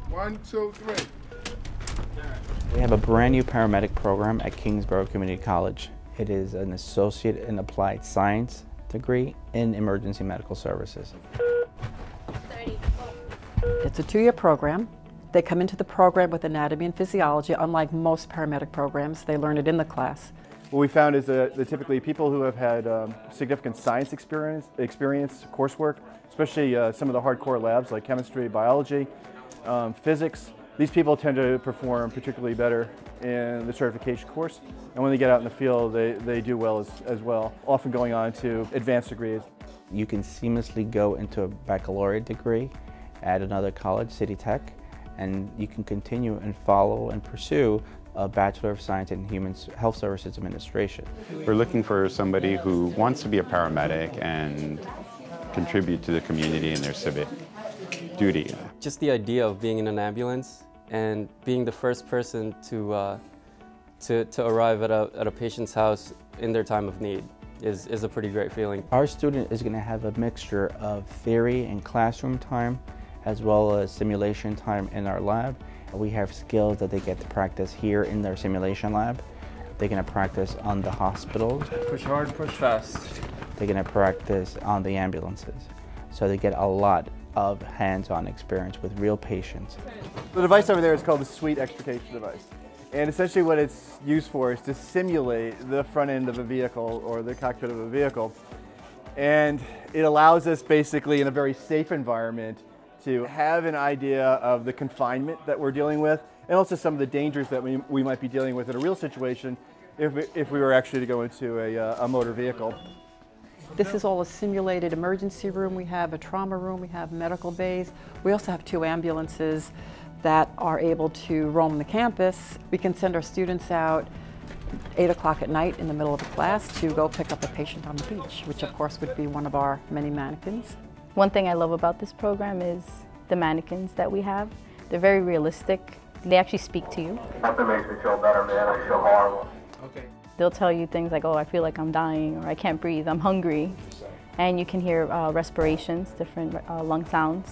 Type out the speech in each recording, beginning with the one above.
1, 2, 3. We have a brand new paramedic program at Kingsborough Community College. It is an associate in applied science degree in emergency medical services. It's a 2-year program. They come into the program with anatomy and physiology. Unlike most paramedic programs, they learn it in the class. What we found is that typically people who have had significant science experience, coursework, especially some of the hardcore labs like chemistry, biology, physics, these people tend to perform particularly better in the certification course. And when they get out in the field, they do well as well, often going on to advanced degrees. You can seamlessly go into a baccalaureate degree at another college, City Tech, and you can continue and follow and pursue a Bachelor of Science in Human Health Services Administration. We're looking for somebody who wants to be a paramedic and contribute to the community in their civic duty. Just the idea of being in an ambulance and being the first person to arrive at a patient's house in their time of need is a pretty great feeling. Our student is going to have a mixture of theory and classroom time as well as simulation time in our lab. We have skills that they get to practice here in their simulation lab. They're going to practice on the hospitals. Push hard, push fast. They're going to practice on the ambulances. So they get a lot of hands-on experience with real patients. The device over there is called the Suite Extrication Device. And essentially what it's used for is to simulate the front end of a vehicle or the cockpit of a vehicle. And it allows us basically in a very safe environment to have an idea of the confinement that we're dealing with and also some of the dangers that we might be dealing with in a real situation if we were actually to go into a motor vehicle. This is all a simulated emergency room. We have a trauma room, we have medical bays. We also have 2 ambulances that are able to roam the campus. We can send our students out 8 o'clock at night in the middle of a class to go pick up a patient on the beach, which of course would be one of our many mannequins. One thing I love about this program is the mannequins that we have. They're very realistic. They actually speak to you. Nothing makes me feel better, man. I feel horrible. Okay. They'll tell you things like, oh, I feel like I'm dying, or I can't breathe, I'm hungry. And you can hear respirations, different lung sounds.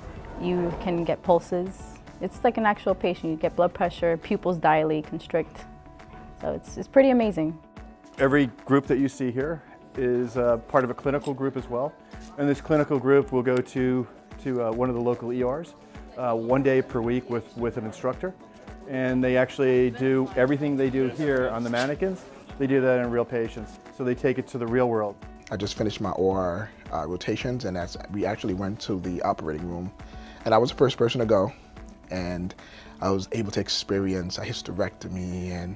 You can get pulses. It's like an actual patient. You get blood pressure, pupils dilate, constrict. So it's pretty amazing. Every group that you see here is part of a clinical group as well. And this clinical group will go to one of the local ERs 1 day per week with an instructor. And they actually do everything they do here on the mannequins, they do that in real patients. So they take it to the real world. I just finished my OR rotations, and we actually went to the operating room. And I was the first person to go. And I was able to experience a hysterectomy and,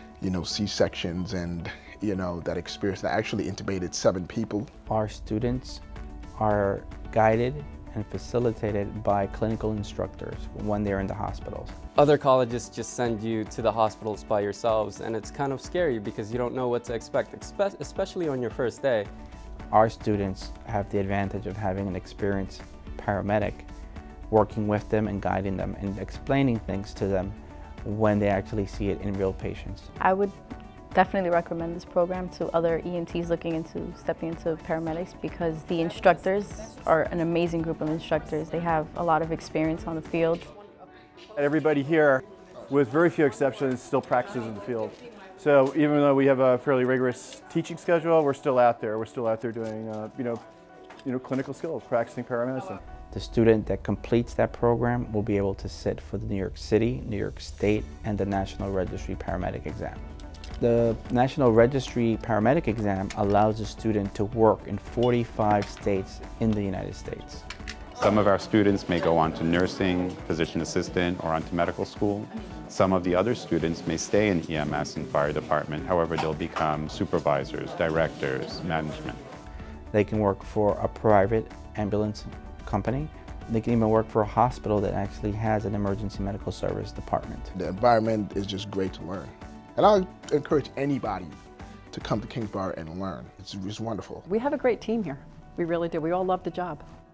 C-sections and, that experience. I actually intubated 7 people. Our students are guided and facilitated by clinical instructors when they're in the hospitals. Other colleges just send you to the hospitals by yourselves, and it's kind of scary because you don't know what to expect, especially on your first day. Our students have the advantage of having an experienced paramedic working with them and guiding them and explaining things to them when they actually see it in real patients. I would definitely recommend this program to other EMTs looking into stepping into paramedics because the instructors are an amazing group of instructors. They have a lot of experience on the field. Everybody here, with very few exceptions, still practices in the field. So even though we have a fairly rigorous teaching schedule, we're still out there. We're still out there doing, clinical skills, practicing paramedicine. The student that completes that program will be able to sit for the New York City, New York State, and the National Registry Paramedic exam. The National Registry Paramedic exam allows a student to work in 45 states in the United States. Some of our students may go on to nursing, physician assistant, or onto medical school. Some of the other students may stay in EMS and fire department. However, they'll become supervisors, directors, management. They can work for a private ambulance company. They can even work for a hospital that actually has an emergency medical service department. The environment is just great to learn. And I encourage anybody to come to Kingsborough and learn. It's wonderful. We have a great team here. We really do. We all love the job.